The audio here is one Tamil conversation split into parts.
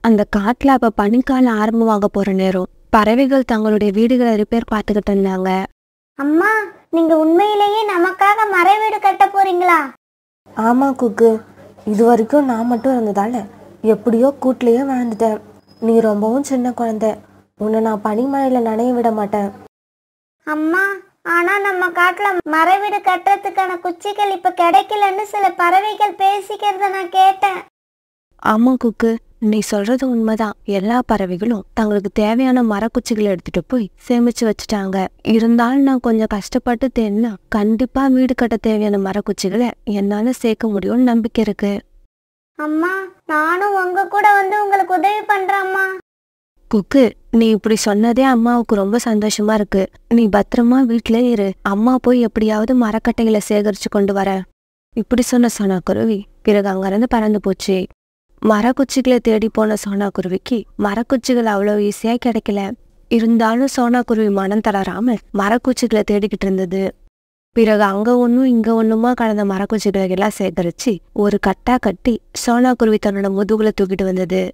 அந்த காட்டுல அப்ப பனிக்காலம் ஆரம்பமாக போற நேரம். பறவைகள் தங்களுடைய வீடுகளை ரிப்பேர் பார்த்துக்கிட்டு இருந்தாங்க. அம்மா, நீங்க உண்மையிலேயே நமக்காக மர வீடு கட்ட போறீங்களா? ஆமா குக்கு, இது வரைக்கும் நான் மட்டும் இருந்ததால எப்படியோ கூட்டிலேயே வாழ்ந்துட்டேன். நீ ரொம்பவும் சின்ன குழந்தை, உன்னை நான் பனிமழையில நனைய விட மாட்டேன். அம்மா, ஆனா நம்ம காட்டுல மர வீடு கட்டுறதுக்கான குச்சிகள் இப்ப கிடைக்கலன்னு சில பறவைகள் பேசிக்கிறத நான் கேட்டேன். ஆமா குக்கு, நீ சொல்றது உண்மைதான். எல்லா பறவைகளும் தங்களுக்கு தேவையான மரக்குச்சிகளை எடுத்துட்டு போய் சேமிச்சு வச்சுட்டாங்க. இருந்தாலும் நான் கொஞ்சம் கஷ்டப்பட்டு தேன்னா கண்டிப்பா வீடு கட்ட தேவையான மரக்குச்சிகளை என்னால சேர்க்க முடியும்னு நம்பிக்கை இருக்கு. அம்மா, நானும் உங்க கூட வந்து உங்களுக்கு உதவி பண்றேம்மா. குக்கு, நீ இப்படி சொன்னதே அம்மாவுக்கு ரொம்ப சந்தோஷமா இருக்கு. நீ பத்திரமா வீட்டுல இரு, அம்மா போய் எப்படியாவது மரக்கட்டைகளை சேகரிச்சு கொண்டு வர. இப்படி சொன்ன சோனாக்குருவி பிறகு அங்கிருந்து பறந்து போச்சு. மரக்குச்சிகளை தேடி போன சோனாக்குருவிக்கு மரக்குச்சிகள் அவ்வளவு ஈஸியா கிடைக்கல. இருந்தாலும் சோனாக்குருவி மனம் தளராம மரக்குச்சிகளை தேடிக்கிட்டு இருந்தது. பிறகு அங்க ஒன்னும் இங்க ஒண்ணுமா கலந்த மரக்குச்சிகளை எல்லாம் சேகரிச்சு ஒரு கட்டா கட்டி சோனாக்குருவி தன்னோட முதுகுல தூக்கிட்டு வந்தது.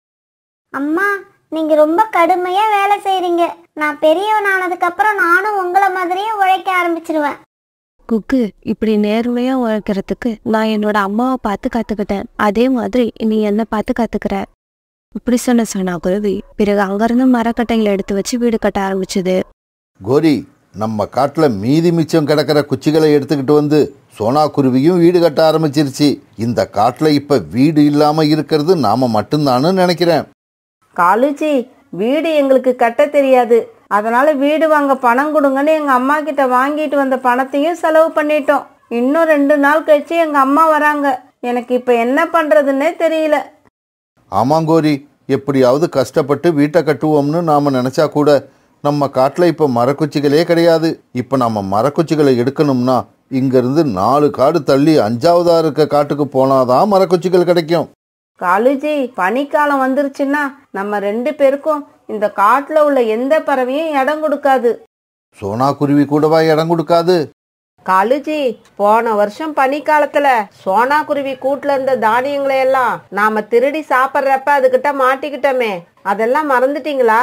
அம்மா, நீங்க ரொம்ப கடுமையா வேலை செய்றீங்க. நான் பெரியவன் ஆனதுக்கு அப்புறம் நானும் உங்களை மாதிரியே உழைக்க ஆரம்பிச்சிருவேன். குக்கு, இப்படி நேர்மையா உழைக்கிறதுக்கு நான் என்னோட அம்மாவை பார்த்து கத்துக்கிட்டேன். அதே மாதிரி நீ என்ன பார்த்து கத்துக்கிற. இப்படி சொன்ன சோனாக்குருவி பிறகு அங்கிருந்து மரக்கட்டைகளை எடுத்து வச்சு வீடு கட்ட ஆரம்பிச்சது. கோரி, நம்ம காட்டுல மீதி மிச்சம் கிடக்கிற குச்சிகளை எடுத்துக்கிட்டு வந்து சோனாக்குருவியும் வீடு கட்ட ஆரம்பிச்சிருச்சு. இந்த காட்டுல இப்ப வீடு இல்லாம இருக்கிறது நாம மட்டும்தான்னு நினைக்கிறேன். காலுஜி, வீடு எங்களுக்கு கட்ட தெரியாது, அதனால வீடு வாங்க பணம் கொடுங்கன்னு எங்க அம்மா கிட்ட வாங்கிட்டு வந்த பணத்தையும் செலவு பண்ணிட்டோம். இன்னும் 2 நாள் கழிச்சு எங்க அம்மா வராங்க. எனக்கு இப்ப என்ன பண்றதுன்னே தெரியல. ஆமாங்கோரி, எப்படியாவது கஷ்டப்பட்டு வீட்டை கட்டுவோம்னு நாம நினைச்சா கூட நம்ம காட்டுல இப்ப மரக்குச்சிகளே கிடையாது. இப்ப நம்ம மரக்குச்சிகளை எடுக்கணும்னா இங்கிருந்து 4 காடு தள்ளி 5ஆவதா இருக்க காட்டுக்கு போனாதான் மரக்குச்சிகள் கிடைக்கும். காலுஜி, பனிக்காலம் வந்துருச்சுன்னா நம்ம 2 பேருக்கும் இந்த காட்டுல உள்ள எந்த பறவையும் இடம் கொடுக்காது. சோனாக்குருவி கூடவா இடம் கொடுக்காது? காலுஜி, போன வருஷம் பனிக்காலத்துல சோனாக்குருவி கூட்டுல இருந்த தானியங்களை எல்லாம் நாம திருடி சாப்பிட்றப்ப அதுகிட்ட மாட்டிக்கிட்டோமே, அதெல்லாம் மறந்துட்டீங்களா?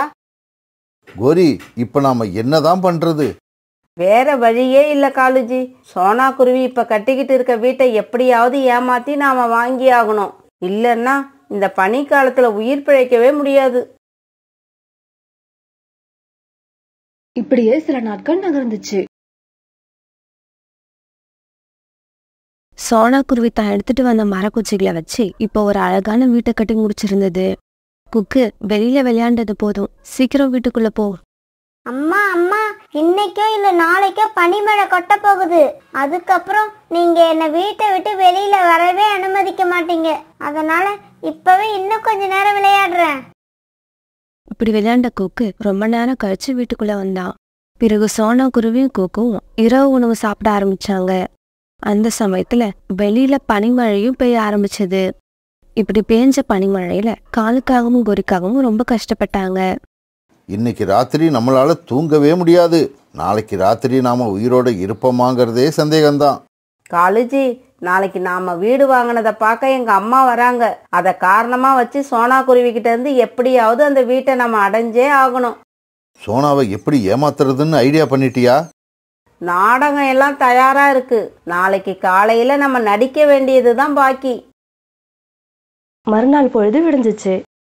கோரி, இப்ப நாம என்னதான் பண்றது? வேற வழியே இல்ல காலுஜி. சோனாக்குருவி இப்ப கட்டிக்கிட்டு இருக்க வீட்டை எப்படியாவது ஏமாத்தி நாம வாங்கி ஆகணும். இல்லன்னா இந்த பனிக்காலத்துல உயிர் பிழைக்கவே முடியாது. இப்படியே சில நாட்கள் நகர்ந்துச்சு. சோனாக்குருவி தான் எடுத்துட்டு வந்த மரக்குச்சிகளை வச்சு இப்ப ஒரு அழகான வீட்டை கட்டி முடிச்சிருந்தது. குக்கு, வெளியில விளையாண்டது போதும், சீக்கிரம் வீட்டுக்குள்ள போ. அம்மா, அம்மா, இன்னைக்கோ இல்ல நாளைக்கோ பனிமழை கொட்ட போகுது. அதுக்கப்புறம் நீங்க என்ன வீட்டை விட்டு வெளியில வரவே அனுமதிக்க மாட்டீங்க. அதனால இப்பவே இன்னும் கொஞ்ச நேரம் விளையாடுறேன். இப்படி விளையாண்ட குக்கு ரொம்ப நேரம் கழிச்சு வீட்டுக்குள்ள வந்தான். பிறகு சோனாக்குருவியும் குக்குவும் இரவு உணவு சாப்பிட ஆரம்பிச்சாங்க. அந்த சமயத்துல வெளியில பனிமழையும் பெய்ய ஆரம்பிச்சது. இப்படி பேஞ்ச பனிமழையில காலுக்காகவும் கோரிக்காகவும் ரொம்ப கஷ்டப்பட்டாங்க. இன்னைக்கு ராத்திரி நம்மளால தூங்கவே முடியாது. நாளைக்கு ராத்திரி நாம உயிரோட இருப்போமாங்கிறதே சந்தேகம்தான். காலுஜி, நாளைக்கு நாம வீடு வாங்கினதை பார்க்க எங்க அம்மா வராங்க. அதை காரணமா வச்சு சோனாக்குருவி கிட்ட இருந்து எப்படியாவது அந்த வீட்டை நம்ம அடைஞ்சே ஆகணும். சோனாவை எப்படி ஏமாத்துறதுன்னு ஐடியா பண்ணிட்டியா? நாடகம் எல்லாம் தயாரா இருக்கு. நாளைக்கு காலையில நம்ம நடிக்க வேண்டியதுதான் பாக்கி. மறுநாள் பொழுது விடிஞ்சிச்சு.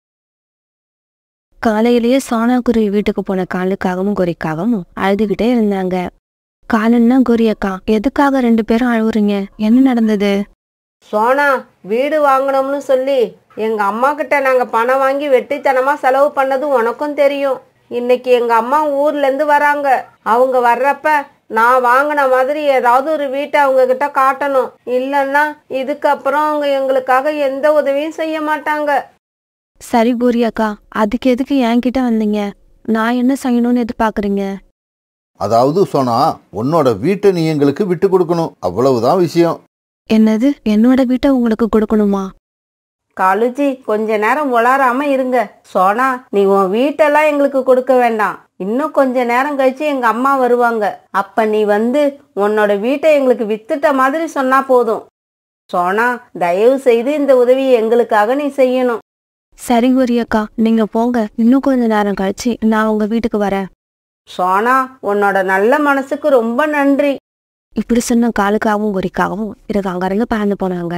காலையிலேயே சோனாக்குருவி வீட்டுக்கு போன காலுக்காகவும் கோரிக்காகவும் அழுதுகிட்டே இருந்தாங்க. காலுன்னா, கோரி அக்கா, எதுக்காக 2 பேரும் அழுவுறீங்க? என்ன நடந்தது? சோனா, வீடு வாங்கணும்னு சொல்லி எங்க அம்மா கிட்ட நாங்க பணம் வாங்கி வெட்டித்தனமா செலவு பண்ணது உனக்கும் தெரியும். இன்னைக்கு எங்க அம்மா ஊர்ல இருந்து வராங்க. அவங்க வர்றப்ப நான் வாங்கின மாதிரி ஏதாவது ஒரு வீட்டை அவங்க கிட்ட காட்டணும். இல்லைன்னா இதுக்கப்புறம் அவங்க எங்களுக்காக எந்த உதவியும் செய்ய மாட்டாங்க. சரி கோரி அக்கா, அதுக்கு எதுக்கு என்கிட்ட வந்தீங்க? நான் என்ன செய்யணும்னு எதிர்பார்க்குறீங்க? அதாவது சோனா, உன்னோட வீட்டை நீ எங்களுக்கு விட்டு கொடுக்கணும், அவ்வளவுதான் விஷயம். என்னது, என்னோட வீட்டை உங்களுக்கு கொடுக்கணுமா? காலுஜி, கொஞ்ச நேரம் உளராம இருங்க. சோனா, நீ உன் வீட்டெல்லாம் எங்களுக்கு கொடுக்க வேண்டாம். இன்னும் கொஞ்ச நேரம் கழிச்சு எங்க அம்மா வருவாங்க. அப்ப நீ வந்து உன்னோட வீட்டை எங்களுக்கு வித்துட்ட மாதிரி சொன்னா போதும். சோனா, தயவு செய்து இந்த உதவியை எங்களுக்காக நீ செய்யணும். சரி கோரி அக்கா, நீங்க போங்க. இன்னும் கொஞ்ச நேரம் கழிச்சு நான் உங்க வீட்டுக்கு வரேன். சோனா, உன்னோட நல்ல மனசுக்கு ரொம்ப நன்றி. இப்படி சொன்ன காலுக்காகவும் கோரிக்காகவும் பிறகு அங்கிருந்து பறந்து போனாங்க.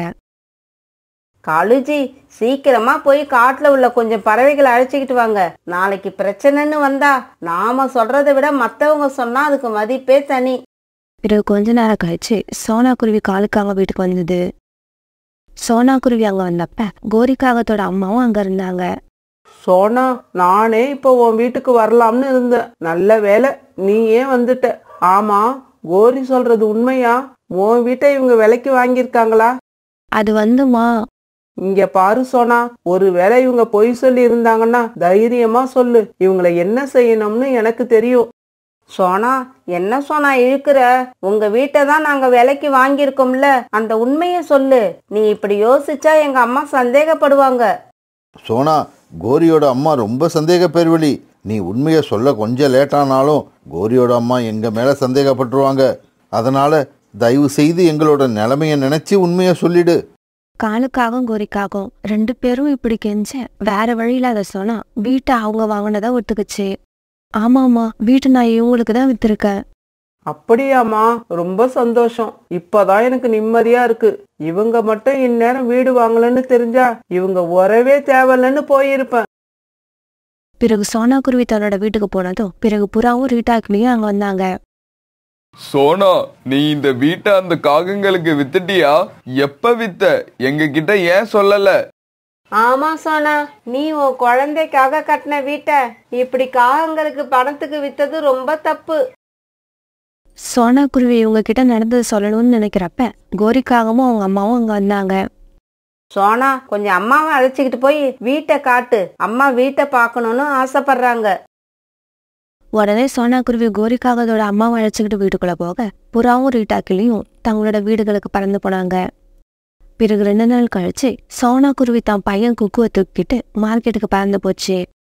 காலுஜி, சீக்கிரமா போய் காட்டுல உள்ள கொஞ்சம் பறவைகளை அழைச்சிக்கிட்டு வாங்க. நாளைக்கு பிரச்சனைன்னு வந்தா நாம சொல்றதை விட மத்தவங்க சொன்னா அதுக்கு மதிப்பே தனி. பிறகு கொஞ்ச நேரம் கழிச்சு சோனா குருவி காலுக்காக வீட்டுக்கு வந்தது. சோனா குருவி அங்க வந்தப்ப கோரிக்காகத்தோட அம்மாவும் அங்க இருந்தாங்க. சோனா, நானே இப்போ உன் வீட்டுக்கு வரலாம்னு இருந்தேன். நல்ல வேலை நீ ஏன் வந்துட்ட. ஆமா, கோரி சொல்றது உண்மையா? உன் வீட்டை இவங்க விலைக்கு வாங்கியிருக்காங்களா? அது வந்துமா, இங்க பாரு சோனா, ஒருவேளை இவங்க பொய் சொல்லி இருந்தாங்கன்னா தைரியமா சொல்லு. இவங்களை என்ன செய்யணும்னு எனக்கு தெரியும். சோனா, என்ன சோனா இழுக்கிற? உங்க வீட்டை தான் நாங்க விலைக்கு வாங்கியிருக்கோம்ல, அந்த உண்மைய சொல்லு. நீ இப்படி யோசிச்சா எங்க அம்மா சந்தேகப்படுவாங்க. சோனா, கோரியோட அம்மா ரொம்ப சந்தேக பேர்வழி. நீ உண்மையை சொல்ல கொஞ்சம் லேட்டானாலும் கோரியோட அம்மா எங்க மேல சந்தேகப்பட்டுருவாங்க. அதனால தயவு செய்து எங்களோட நிலைமைய நினைச்சு உண்மையை சொல்லிடு. காலுக்காகவும் கோரிக்காகவும் 2 பேரும் இப்படி கெஞ்ச வேற வழியில அதை சொன்னா வீட்டை அவங்க வாங்கினதா ஒத்துக்குச்சு. ஆமாமா, வீட்டை நான் இவங்களுக்கு தான் வித்திருக்கேன். அப்படியாமா, ரொம்ப சந்தோஷம். இப்பதான் எனக்கு நிம்மதியா இருக்கு. இவங்க மட்டும் இந்நேரம் வீடு வாங்கலன்னு தெரிஞ்சா இவங்க உறவே தேவையில்லன்னு போயிருப்பேன். பிறகு சோனா குருவி தன்னோட வீட்டுக்கு போனதும் பிறகு புறாவும் ரீட்டாக்கிலையும் அங்க வந்தாங்க. சோனா, நீ இந்த வீட்டை அந்த காகங்களுக்கு வித்துட்டியா? எப்ப வித்த? எங்க கிட்ட ஏன் சொல்லல? ஆமா சோனா, நீ உன் குழந்தைக்காக கட்டின வீட்டை இப்படி காகங்களுக்கு பணத்துக்கு வித்தது ரொம்ப தப்பு. சோனா குருவி இவங்க கிட்ட நடந்தது சொல்லணும்னு நினைக்கிறப்ப கோரிக்காகவும் அவங்க அம்மாவும் அங்க வந்தாங்க. சோனா, கொஞ்சம் அம்மாவை அழைச்சிக்கிட்டு போய் வீட்டை காட்டு. அம்மா வீட்டை பார்க்கணும்னு ஆசைப்படுறாங்க. உடனே சோனா குருவி கோரிக்காகத்தோட அம்மாவை அழைச்சிக்கிட்டு வீட்டுக்குள்ள போக புறாவும் ரீட்டாக்கிலையும் தங்களோட வீடுகளுக்கு பறந்து போனாங்க. பிறகு 2 நாள் கழிச்சு சோனா குருவி தான் பையன் குக்குவை தூக்கிட்டு மார்க்கெட்டுக்கு பறந்து போச்சு.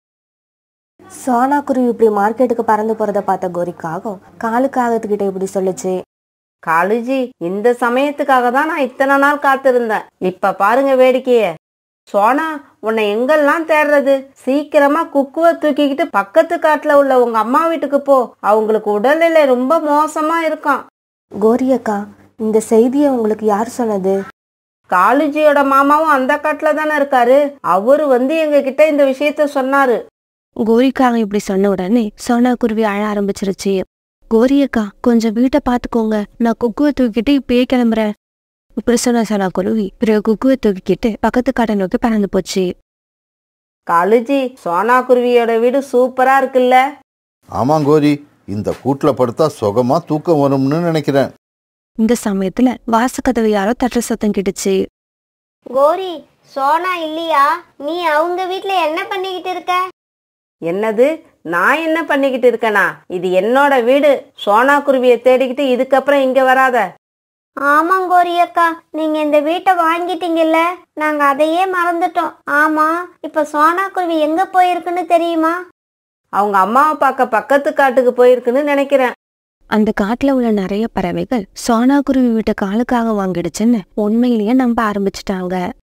சோனா குருவி இப்படி மார்க்கெட்டுக்கு பறந்து போறத பார்த்த கோரிக்காகம் காலுக்காகத்துக்கிட்ட இப்படி சொல்லுச்சு. காலுஜி, இந்த சமயத்துக்காக தான் நான் இத்தனை நாள் காத்திருந்தேன். இப்ப பாருங்க வேடிக்கைய. சோனா, உன்னை எங்கெல்லாம் தேடுறது? சீக்கிரமா குக்குவை தூக்கிக்கிட்டு பக்கத்து காட்டுல உள்ள உங்க அம்மா வீட்டுக்கு போ. அவங்களுக்கு உடல்நிலை ரொம்ப மோசமா இருக்கான். கோரி அக்கா, இந்த செய்தியை உங்களுக்கு யார் சொன்னது? காலுஜியோட மாமாவும் அந்த காட்டுல தானே இருக்காரு. அவரு எங்க கிட்ட இந்த விஷயத்த சொன்னாரு. கோரிக்காக இப்படி சொன்ன உடனே சோனா குருவி அழ ஆரம்பிச்சிருச்சு. கோரியக்கா, கொஞ்சம் வீட்டை பாத்துக்கோங்க, நான் குக்குவை தூக்கிட்டு இப்பயே கிளம்புறேன். இப்படி சொன்ன சோனா குருவி பிறகு குக்குவை தூக்கிக்கிட்டு பக்கத்து காட்டை நோக்கி பறந்து போச்சு. காலுஜி, சோனா குருவியோட வீடு சூப்பரா இருக்குல்ல? ஆமா கோரி, இந்த கூட்டுல படுத்தா சுகமா தூக்கம் வரும்னு நினைக்கிறேன். இந்த சமயத்துல வாசக்கதவு யாரோ தட்டுற சத்தம் கிட்டுச்சு. கோரி, சோனா இல்லையா? நீ அவங்க வீட்ல என்ன பண்ணிக்கிட்டு இருக்க? என்னது? நான் என்ன பண்ணிக்கிட்டு இருக்கேனா? இது என்னோட வீடு. சோனா குருவியை தேடிக்கிட்டு இதுக்கப்புறம் இங்க வராத. ஆமாம் கோரி அக்கா, நீங்க இந்த வீட்டை வாங்கிட்டீங்கல்ல, நாங்க அதையே மறந்துட்டோம். ஆமா, இப்ப சோனா குருவி எங்க போயிருக்குன்னு தெரியுமா? அவங்க அம்மாவை பார்க்க பக்கத்து காட்டுக்கு போயிருக்குன்னு நினைக்கிறேன். அந்த காட்டுல உள்ள நிறைய பறவைகள் சோனா குருவி வீட்டை காலுக்காக வாங்கிடுச்சுன்னு உண்மையிலேயே நம்ப ஆரம்பிச்சிட்டாங்க.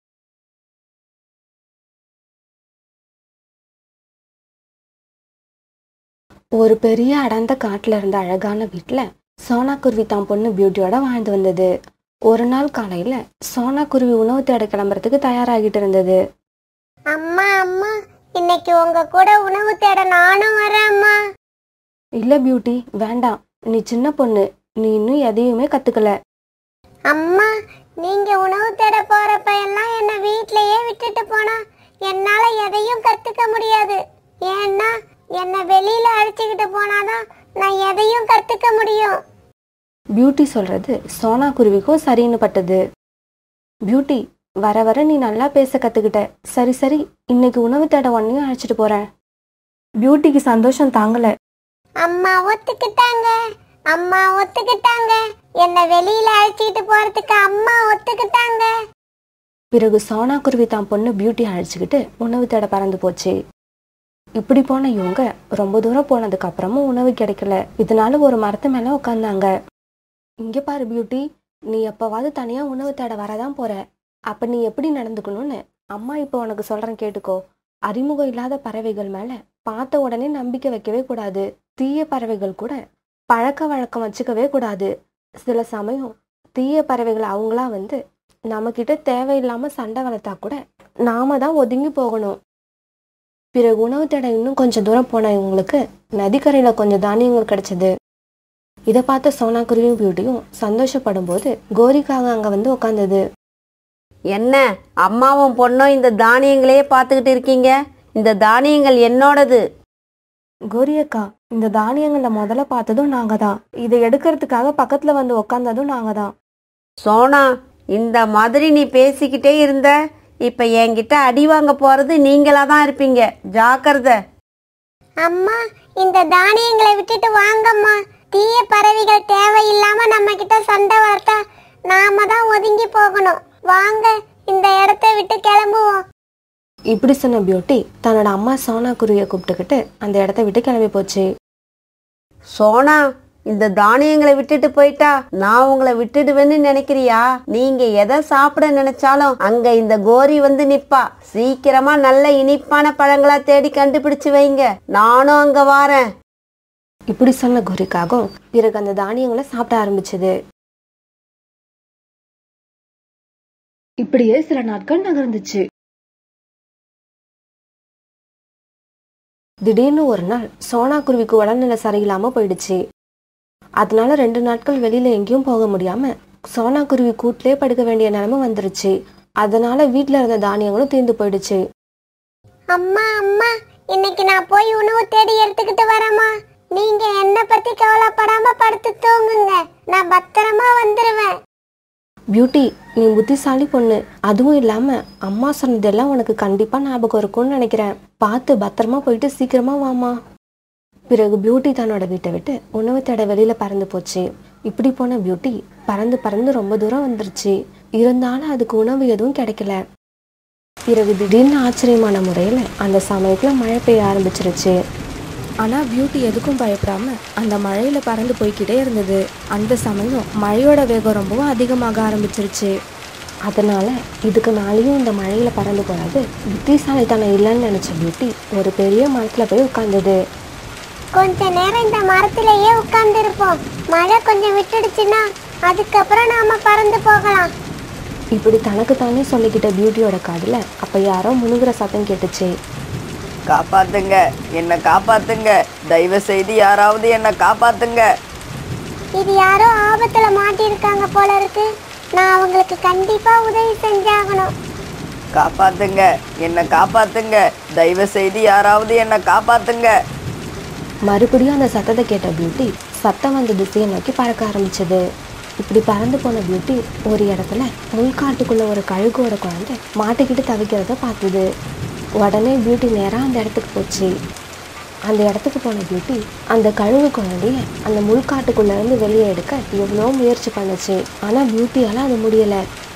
ஒரு பெரிய அடர்ந்த காட்டுல இருந்த அழகான வீட்டுல சோனா குருவி தான் பொண்ணு பியூட்டியோட வாழ்ந்து வந்தது. ஒரு நாள் காலையில சோனா குருவி உணவு தேட கிளம்புறதுக்கு தயாராகிட்டு இருந்தது. அம்மா அம்மா, இன்னைக்கு உங்க கூட உணவு தேட நானும் வரேன் அம்மா. இல்ல பியூட்டி, வேண்டாம். நீ சின்ன பொண்ணு, நீ இன்னும் எதையுமே கத்துக்கல. அம்மா, நீங்க உணவு தேட போறப்ப எல்லாம் என்ன வீட்லயே விட்டுட்டு போனா என்னால எதையும் கத்துக்க முடியாது. ஏன்னா என்ன வெளியில அழைச்சிக்கிட்டு போனாதான் நான் எதையும் கத்துக்க முடியும். பியூட்டி சொல்றது சோனா குருவிக்கும் சரின்னு பட்டது. பியூட்டி, வர வர நீ நல்லா பேச கத்துக்கிட்ட. சரி சரி, இன்னைக்கு உணவு தேட உன்னையும் அழைச்சிட்டு போறேன். பியூட்டிக்கு சந்தோஷம் தாங்கல. அம்மா ஒத்துக்கிட்டாங்க, அம்மா ஒத்துக்கிட்டாங்க, என்ன வெளியில அழைச்சிட்டு போறதுக்கு அம்மா ஒத்துக்கிட்டாங்க. பிறகு சோனா குருவி தான் பொண்ணு பியூட்டி அழைச்சிக்கிட்டு உணவு தேட பறந்து போச்சு. இப்படி போன இவங்க ரொம்ப தூரம் போனதுக்கு அப்புறமும் உணவு கிடைக்கல. இதனால ஒரு மரத்து மேல உட்காந்தாங்க. இங்க பாரு பியூட்டி, நீ எப்பவாவது தனியா உணவு தேட வரதான் போற. அப்ப நீ எப்படி நடந்துக்கணும்னு அம்மா இப்போ உனக்கு சொல்றேன் கேட்டுக்கோ. அறிமுகம் இல்லாத பறவைகள் மேல பார்த்த உடனே நம்பிக்கை வைக்கவே கூடாது. தீய பறவைகள் கூட பழக்க வழக்கம் வச்சுக்கவே கூடாது. சில சமயம் தீய பறவைகள் அவங்களா வந்து நம்ம கிட்ட தேவையில்லாம சண்டை வளர்த்தா கூட நாம தான் ஒதுங்கி போகணும். பிறகு உணவு தேட இன்னும் கொஞ்சம் தூரம் போன இவங்களுக்கு நதிக்கரையில கொஞ்சம் தானியங்கள் கிடைச்சது. இதை பார்த்த சோனா குருவியும் பியூட்டியும் சந்தோஷப்படும் போது கோரிக்காக அங்க வந்து உட்காந்தது. என்ன அம்மாவும் பொண்ணும் இந்த தானியங்களையே பார்த்துக்கிட்டு இருக்கீங்க? இந்த தானியங்கள் என்னோடது. கோரி அக்கா, இந்த தானியங்களை முதல்ல பார்த்ததும் நாங்க தான். இதை எடுக்கிறதுக்காக பக்கத்துல வந்து உக்காந்ததும் நாங்க தான். சோனா, இந்த மாதிரி நீ பேசிக்கிட்டே இருந்த இப்ப என்கிட்ட அடி வாங்க போறது நீங்களா தான் இருப்பீங்க. ஜாக்கிரதை. அம்மா, இந்த தானியங்களை விட்டுட்டு வாங்கம்மா. தீய பறவைகள் தேவையில்லாம நம்ம கிட்ட சண்டை வளர்த்தா நாம தான் ஒதுங்கி போகணும். வாங்க, இந்த இடத்த விட்டு கிளம்புவோம். இப்படி சொன்ன பியூட்டி தன்னோட அம்மா சோனா குருவியை கூப்பிட்டுக்கிட்டு அந்த இடத்த விட்டு கிளம்பி போச்சு. சோனா, இந்த தானியங்களை விட்டுட்டு போயிட்டா நான் உங்களை விட்டுடுவேன்னு நினைக்கிறியா? நீங்க எதை சாப்பிட நினைச்சாலும் அங்க இந்த கோரி வந்து நிப்பா. சீக்கிரமா நல்ல இனிப்பான பழங்களா தேடி கண்டுபிடிச்சு வைங்க. நானும் அங்க வாரேன். இப்படி சொன்ன கோரிக்காகவும் பிறகு அந்த தானியங்களை சாப்பிட ஆரம்பிச்சது. இப்படியே சில நாட்கள் நகர்ந்துச்சு. திடீர்னு ஒரு நாள் சோனா குருவிக்கு உடல்நிலை சரியில்லாம போயிடுச்சு. அதனால 2 நாட்கள் வெளியில எங்கேயும் போக முடியாம சோனா குருவி கூட்டிலே படுக்க வேண்டிய நிலைமை வந்துருச்சு. அதனால வீட்டுல இருந்த தானியங்களும் தீர்ந்து போயிடுச்சு. அம்மா அம்மா, இன்னைக்கு நான் போய் உணவு தேடி எடுத்துக்கிட்டு வரேம்மா. நீங்க என்ன பத்தி கவலைப்படாம படுத்து தூங்குங்க. நான் பத்திரமா வந்துருவேன். பியூட்டி, நீ புத்திசாலி பொண்ணு. அதுவும் இல்லாம அம்மா சொன்னதெல்லாம் உனக்கு கண்டிப்பா ஞாபகம் இருக்கும்னு நினைக்கிறேன். பார்த்து பத்திரமா போயிட்டு சீக்கிரமா வாமா. பிறகு பியூட்டி தன்னோட வீட்டை விட்டு உணவு தேட வெளியில பறந்து போச்சு. இப்படி போன பியூட்டி பறந்து பறந்து ரொம்ப தூரம் வந்துருச்சு. இருந்தாலும் அதுக்கு உணவு எதுவும் கிடைக்கல. பிறகு திடீர்னு ஆச்சரியமான முறையில அந்த சமயத்துல மழை பெய்ய ஆரம்பிச்சிருச்சு. ஆனா பியூட்டி எதுக்கும் பயப்படாம அந்த மழையில பறந்து போய்கிட்டே இருந்தது. அந்த சமயம் மழையோட வேகம் ரொம்பவும் அதிகமாக ஆரம்பிச்சிருச்சு. அதனால இதுக்கு மேலேயும் இந்த மழையில பறந்து போறது புத்திசாலித்தனம் இல்லைன்னு நினைச்ச பியூட்டி ஒரு பெரிய மரத்துல போய் உட்கார்ந்தது. கொஞ்ச நேரம் இந்த மரத்திலேயே உட்கார்ந்து இருப்போம். மழை கொஞ்சம் விட்டுடுச்சுன்னா அதுக்கப்புறம் நாம பறந்து போகலாம். இப்படி தனக்கு தானே சொல்லிக்கிட்ட பியூட்டியோட காதுல அப்ப யாரோ முணுகிற சத்தம் கேட்டுச்சு. காப்பாத்துங்க, என்ன காப்பாத்துங்க, தயவு செய்து யாராவது என்ன காப்பாத்துங்க. இது யாரோ ஆபத்துல மாட்டிருக்காங்க போல இருக்கு. நான் அவங்களுக்கு கண்டிப்பா உதவி செஞ்சாகணும். காப்பாத்துங்க, என்ன காப்பாத்துங்க, தயவு செய்து யாராவது என்ன காப்பாத்துங்க. மறுபடியும் அந்த சத்தத்தை கேட்ட பியூட்டி சத்தம் வந்த திசையை நோக்கி பறக்க ஆரம்பிச்சது. இப்படி பறந்து போன பியூட்டி ஒரு இடத்துல முள்காட்டுக்குள்ள ஒரு கழுகோட குழந்தை மாட்டிக்கிட்டு தவிக்கிறத பார்த்தது. உடனே பியூட்டி நேராக அந்த இடத்துக்கு போச்சு. அந்த இடத்துக்கு போன பியூட்டி அந்த கழுகு குழந்தைய அந்த முள்காட்டுக்குள்ள இருந்து வெளியே எடுக்க எவ்வளோ முயற்சி பண்ணுச்சு. ஆனா பியூட்டியால அது முடியல.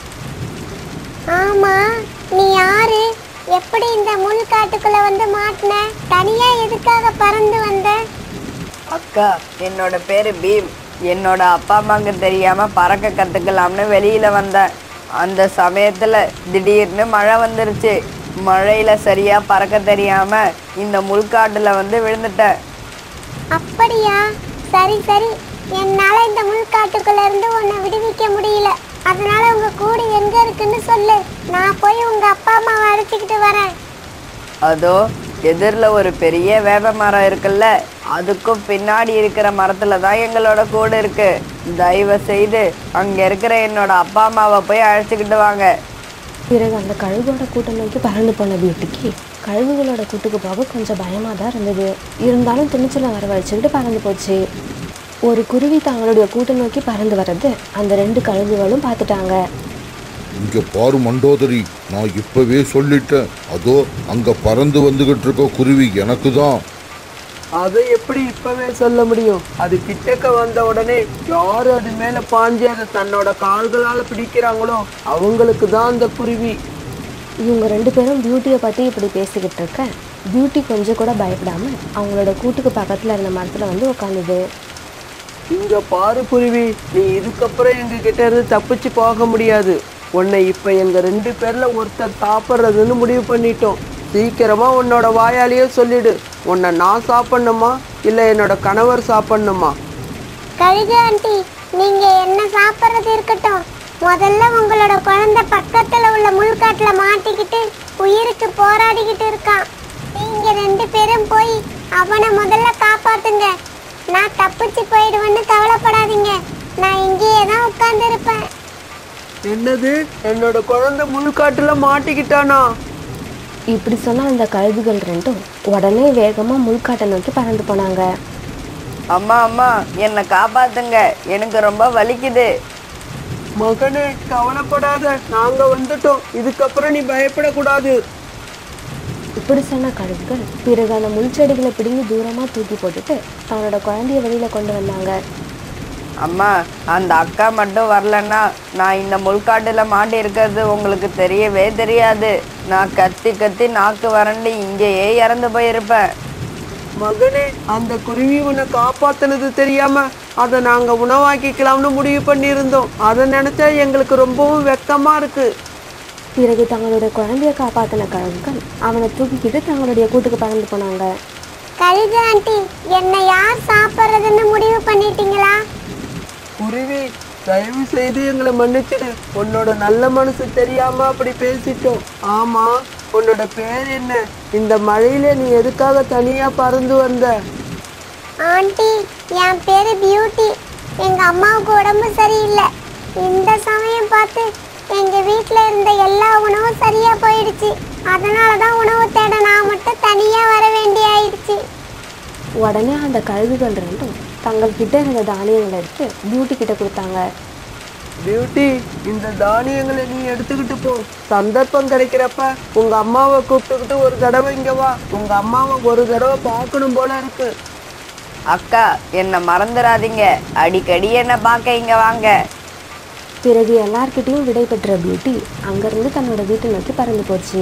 ஆமா, நீ யாரு? எப்படி இந்த முள் காட்டுக்குள்ள வந்து மாட்டின? தனியா எதுக்காக பறந்து வந்த? அக்கா, என்னோட பேரு பீம். என்னோட அப்பா அம்மாக்கு தெரியாம பறக்க கத்துக்கலாம்னு வெளியில வந்தேன். அந்த சமயத்துல திடீர்னு மழை வந்துருச்சு. மழையில சரியா பறக்க தெரியாம இந்த முள்காட்டுல வந்து விழுந்துட்டேன். அப்படியா? சரி சரி, என்னால இந்த முள் காட்டுக்குள்ள இருந்து உன்னை விடுவிக்க முடியல. அதனால உங்க கூடு எங்க இருக்குன்னு சொல்லு. நான் போய் உங்க அப்பா அம்மாவை அழைச்சிக்கிட்டு வரேன். அதோ எதிரில் ஒரு பெரிய வேப்ப மரம் இருக்குல்ல, அதுக்கும் பின்னாடி இருக்கிற மரத்துல தான் எங்களோட கூடு இருக்கு. தயவு செய்து அங்க இருக்கிற என்னோட அப்பா அம்மாவை போய் அழைச்சிக்கிட்டு வாங்க. பிறகு அந்த கழுகோட கூட்டம் நோக்கி பறந்து போன பியூட்டிக்கு கழுகுகளோட கூட்டுக்கு போக கொஞ்சம் பயமா தான் இருந்தது. இருந்தாலும் துணிச்சலை வரவழைச்சுக்கிட்டு பறந்து போச்சு. ஒரு குருவி தங்களுடைய கூட்டம் நோக்கி பறந்து வர்றது அந்த 2 கழுகுகளும் பார்த்துட்டாங்க. இங்க பாரு மண்டோதரி, நான் இப்பவே சொல்லிட்டேன். அதோ அங்க பறந்து வந்துகிட்டு இருக்க குருவி எனக்கு தான். அதை எப்படி இப்பவே சொல்ல முடியும்? அது கிட்டக்க வந்த உடனே யாரு அது மேல பாஞ்சு அதை தன்னோட கால்களால பிடிக்கிறாங்களோ அவங்களுக்கு தான் அந்த குருவி. இவங்க 2 பேரும் பியூட்டியை பத்தி இப்படி பேசிக்கிட்டு இருக்க பியூட்டி கொஞ்சம் கூட பயப்படாம அவங்களோட கூட்டுக்கு பக்கத்துல இருந்த மரத்துல வந்து உட்காந்துது. இங்க பாரு குருவி, நீ இதுக்கப்புறம் எங்க கிட்ட இருந்து தப்பிச்சு போக முடியாது. உன்னை இப்ப எங்க 2 பேர்ல ஒருத்தர் சாப்பிட்றதுன்னு முடிவு பண்ணிட்டோம். சீக்கிரமா உன்னோட வாயாலேயே சொல்லிடு, உன்னை நான் சாப்பிடணுமா இல்ல என்னோட கணவர் சாப்பிடணுமா? கழுகு ஆண்டி, நீங்க என்ன சாப்பிட்றது இருக்கட்டும். முதல்ல உங்களோட குழந்தை பக்கத்துல உள்ள முள்காட்டுல மாட்டிக்கிட்டு உயிருக்கு போராடிக்கிட்டு இருக்கான். நீங்க 2 பேரும் போய் அவனை முதல்ல காப்பாத்துங்க. நான் தப்பிச்சு போயிடுவேன்னு கவலைப்படாதீங்க. நான் இங்கேயே தான் உட்கார்ந்து இருப்பேன். என்னது, என்னோட குழந்தை முள்காட்டுல மாட்டிக்கிட்டானா? இப்படி சொன்ன அந்த கழுகுகள் ரெண்டும் உடனே வேகமா முள்காட்டை நோக்கி பறந்து போனாங்க. அம்மா அம்மா என்னை காப்பாத்துங்க, எனக்கு ரொம்ப வலிக்குது. மகனே கவலைப்படாத, நாங்க வந்துட்டோம். இதுக்கப்புறம் நீ பயப்படக்கூடாது. இப்படி சொன்ன கழுகுகள் பிறகு அந்த முள்செடிகளை பிடுங்கி தூரமா தூக்கி போட்டுட்டு தன்னோட குழந்தைய வெளியில கொண்டு வந்தாங்க. அம்மா, அந்த அக்கா மட்டும் வரலன்னா நான் இந்த முள்காட்டுல மாட்டி இருக்கிறது உங்களுக்கு தெரியவே தெரியாது. நான் கத்தி கத்தி நாக்கு வறண்டு இங்கேயே இறந்து போயிருப்பேன். மகனே, அந்த குருவி உன்னை காப்பாத்துனது தெரியாம அதை நாங்க உணவாக்கிக்கலாம்னு முடிவு பண்ணியிருந்தோம். அதை நினைச்சா எங்களுக்கு ரொம்பவும் வெக்கமா இருக்கு. பிறகு தங்களுடைய குழந்தைய காப்பாத்தின கழுகுகள் அவனை தூக்கிக்கிட்டு தங்களுடைய கூட்டுக்கு பறந்து போனாங்க. கழுகு ஆண்டி, என்னை யார் சாப்பிட்றதுன்னு முடிவு பண்ணிட்டீங்களா? குருவி, தயவு செய்து எங்களை மன்னிச்சிடு. உன்னோட நல்ல மனசு தெரியாம அப்படி பேசிட்டோம். ஆமா, உன்னோட பேர் என்ன? இந்த மழையில நீ எதுக்காக தனியா பறந்து வந்த? ஆண்டி, என் பேரு பியூட்டி. எங்க அம்மாவுக்கு உடம்பு சரியில்லை. இந்த சமயம் பார்த்து எங்க வீட்டுல இருந்த எல்லா உணவும் சரியா போயிடுச்சு. அதனாலதான் உணவு தேட நான் மட்டும் தனியா வர வேண்டிய ஆயிடுச்சு. உடனே அந்த கழுகுகள் ரெண்டும் தங்கள் கிட்ட இருந்த தானியங்களை எடுத்து பியூட்டி கிட்ட கொடுத்தாங்க. பியூட்டி, இந்த தானியங்களை நீ எடுத்துக்கிட்டு போ. சந்தர்ப்பம் கிடைக்கிறப்ப உங்க அம்மாவை கூப்பிட்டுக்கிட்டு ஒரு தடவை இங்க வா. உங்க அம்மாவை ஒரு தடவை பார்க்கணும் போல இருக்கு. அக்கா, என்னை மறந்துடாதீங்க. அடிக்கடி என்னை பார்க்க இங்க வாங்க. பிறகு எல்லார்கிட்டையும் விடை பெற்ற பியூட்டி அங்கிருந்து தன்னோட வீட்டை நோக்கி பறந்து போச்சு.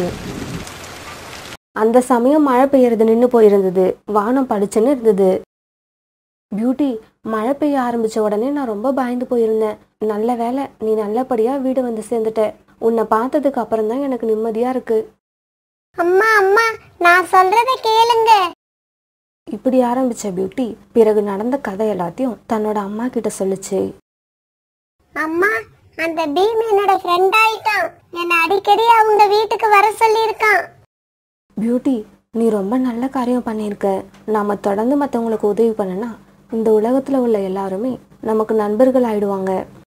அந்த சமயம் மழை பெய்யறது நின்று போயிருந்தது. வானம் பளிச்சுன்னு இருந்தது. பியூட்டி, மழை பெய்ய ஆரம்பிச்ச உடனே நான் ரொம்ப பயந்து போயிருந்தேன். நல்ல வேலை, நீ நல்லபடியா வீடு வந்து சேர்ந்துட்ட. உன்னை பார்த்ததுக்கு அப்புறம் தான் எனக்கு நிம்மதியா இருக்கு. அம்மா அம்மா, நான் சொல்றத கேளுங்க. இப்படி ஆரம்பிச்ச பியூட்டி பிறகு நடந்த கதை எல்லாத்தையும் தன்னோட அம்மா கிட்ட சொல்லுச்சு. அம்மா, அந்த பீம் என்னோட ஃப்ரெண்ட் ஆயிட்டான். என்னை அடிக்கடி அவங்க வீட்டுக்கு வர சொல்லியிருக்கான். பியூட்டி, நீ ரொம்ப நல்ல காரியம் பண்ணியிருக்க. நாம தொடர்ந்து மற்றவங்களுக்கு உதவி பண்ணனா இந்த உலகத்துல உள்ள எல்லாருமே நமக்கு நண்பர்கள் ஆயிடுவாங்க.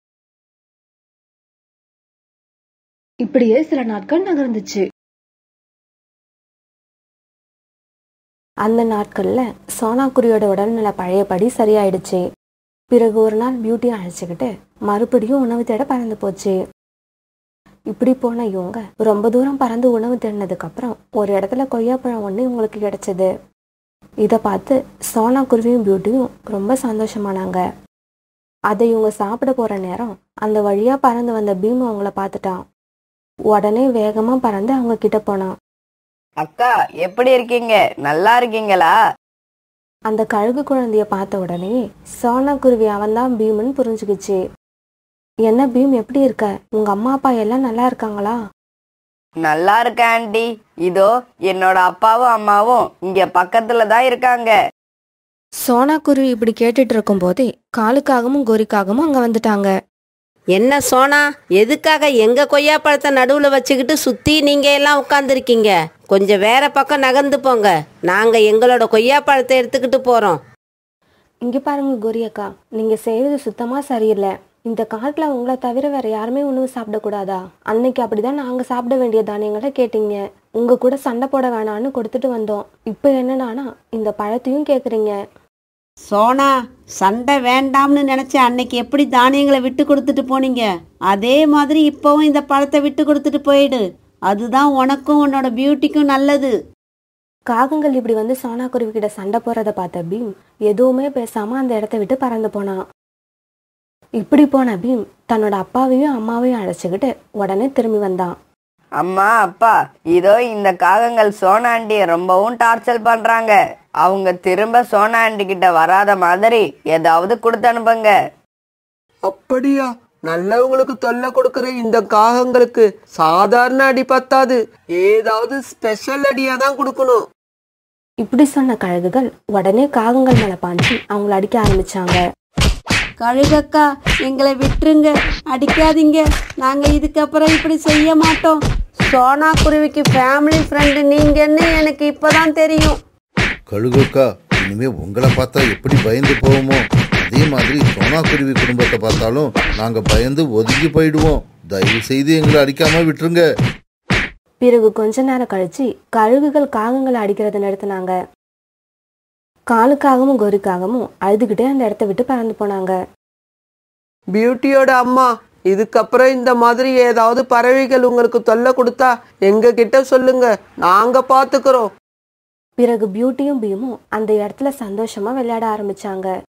இப்படியே சில நாட்கள் நகர்ந்துச்சு. அந்த நாட்கள்ல சோனாக்குருவியோட உடல்நிலை பழையபடி சரியாயிடுச்சு. பிறகு ஒரு நாள் பியூட்டியை அழைச்சிக்கிட்டு மறுபடியும் உணவு தேட பறந்து போச்சு. இப்படி போன இவங்க ரொம்ப தூரம் பறந்து உணவு தேடினதுக்கு அப்புறம் ஒரு இடத்துல கொய்யாப்பழம் ஒன்று இவங்களுக்கு கிடைச்சது. இதை பார்த்து சோனாக்குருவியும் பியூட்டியும் ரொம்ப சந்தோஷமானாங்க. அதை இவங்க சாப்பிட போற நேரம் அந்த வழியா பறந்து வந்த பீம் அவங்கள பார்த்துட்டான். உடனே வேகமா பறந்து அவங்க கிட்ட போனான். அக்கா, எப்படி இருக்கீங்க? நல்லா இருக்கீங்களா? அந்த கழுகு குழந்தைய பார்த்த உடனே சோனாக்குருவி அவன்தான் பீம்னு புரிஞ்சுக்கிச்சு. என்ன பீம், எப்படி இருக்க? உங்க அம்மா அப்பா எல்லாம் நல்லா இருக்காங்களா? நல்லா இருக்க ஆண்டி. இதோ என்னோட அப்பாவும் அம்மாவும் இங்க பக்கத்துல தான் இருக்காங்க. சோனாக்குருவி இப்படி கேட்டுட்டு இருக்கும் போதே காலுக்காகவும் கோரிக்காகவும் அங்க வந்துட்டாங்க. என்ன சோனா, எதுக்காக எங்க கொய்யாப்பழத்தை நடுவுல வச்சுக்கிட்டு சுத்தி நீங்க எல்லாம் உட்காந்துருக்கீங்க? கொஞ்சம் வேற பக்கம் நகர்ந்து போங்க, நாங்க எங்களோட கொய்யாப்பழத்தை எடுத்துக்கிட்டு போறோம். இங்க பாருங்க கோரி அக்கா, நீங்க செய்யறது சுத்தமா சரியில்லை. இந்த காட்டுல உங்களை தவிர வேற யாருமே உணவு சாப்பிடக்கூடாதா? அன்னைக்கு அப்படிதான் நாங்க சாப்பிட வேண்டிய தானியங்களை கேட்டீங்க. உங்க கூட சண்டை போட வேணான்னு கொடுத்துட்டு வந்தோம். இப்ப என்னன்னா இந்த பழத்தையும் கேக்குறீங்க. சோனா, சண்டை வேண்டாம்னு நினைச்ச அன்னைக்கு எப்படி தானியங்களை விட்டு கொடுத்துட்டு போனீங்க, அதே மாதிரி இப்பவும் இந்த பழத்தை விட்டு கொடுத்துட்டு போயிடு. அதுதான் உனக்கும் உன்னோட பியூட்டிக்கும் நல்லது. காகங்கள் இப்படி வந்து சோனாக்குருவி கிட்ட சண்டை போறதை பார்த்த பீம் எதுவுமே பேசாம அந்த இடத்த விட்டு பறந்து போனான். இப்படி போன பீம் தன்னோட அப்பாவையும் அம்மாவையும் அழைச்சுக்கிட்டு உடனே திரும்பி வந்தான். அம்மா, அப்பா, இதோ இந்த காகங்கள் சோனா ஆண்டிய ரொம்பவும் டார்ச்சர் பண்றாங்க. அவங்க திரும்ப சோனா ஆண்டி கிட்ட வராத மாதிரி ஏதாவது கொடுத்து அனுப்புங்க. அப்படியா? நல்லவங்களுக்கு தொல்லை கொடுக்கிற இந்த காகங்களுக்கு சாதாரண அடி பத்தாது, ஏதாவது ஸ்பெஷல் அடியா தான் கொடுக்கணும். இப்படி சொன்ன கழுகுகள் உடனே காகங்கள் மேல பாஞ்சு அவங்கள அடிக்க ஆரம்பிச்சாங்க. கழுகக்கா, எங்களை விட்டுருங்க, அடிக்காதீங்க, நாங்க இதுக்கப்புறம் இப்படி செய்ய மாட்டோம். சோனா குருவிக்கு ஃபேமிலி ஃப்ரெண்டு நீங்கன்னு எனக்கு இப்பதான் தெரியும். கழுகுக்கா, இனிமே உங்களை பார்த்தா எப்படி பயந்து போவோமோ அதே மாதிரி சோனா குருவி குடும்பத்தை பார்த்தாலும் நாங்க பயந்து ஒதுங்கி போயிடுவோம். தயவு செய்து எங்களை அடிக்காம விட்டுருங்க. பிறகு கொஞ்ச நேரம் கழிச்சு கழுகுகள் காகங்களை அடிக்கிறத நிறுத்தினாங்க. காலுக்காகவும் கோரிக்காகவும் அழுதுகிட்டே அந்த இடத்த விட்டு பறந்து போனாங்க. பியூட்டியோட அம்மா, இதுக்கப்புறம் இந்த மாதிரி ஏதாவது பறவைகள் உங்களுக்கு தொல்லை கொடுத்தா எங்க கிட்ட சொல்லுங்க, நாங்க பாத்துக்கிறோம். பிறகு பியூட்டியும் பீமும் அந்த இடத்துல சந்தோஷமா விளையாட ஆரம்பிச்சாங்க.